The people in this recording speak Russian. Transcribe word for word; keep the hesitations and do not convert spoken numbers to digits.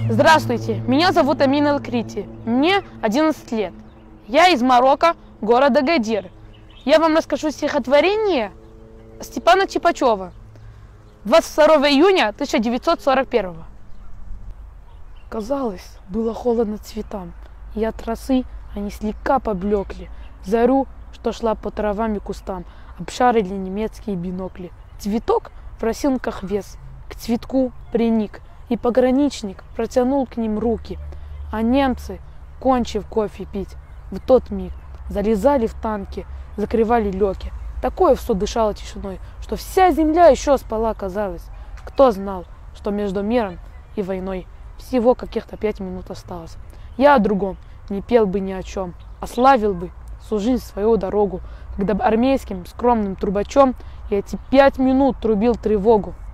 Здравствуйте, меня зовут Амин Алкрити, мне одиннадцать лет. Я из Марокко, города Гадир. Я вам расскажу стихотворение Степана Чипачева двадцать второго июня тысяча девятьсот сорок первого. Казалось, было холодно цветам, и от росы они слегка поблекли. Зарю, что шла по травам и кустам, обшарили немецкие бинокли. Цветок в росинках вес, к цветку приник, и пограничник протянул к ним руки. А немцы, кончив кофе пить, в тот миг залезали в танки, закрывали люки. Такое все дышало тишиной, что вся земля еще спала, казалось. Кто знал, что между миром и войной всего каких-то пять минут осталось. Я о другом не пел бы ни о чем, а славил бы всю жизнь свою дорогу, когда армейским скромным трубачом я эти пять минут трубил тревогу.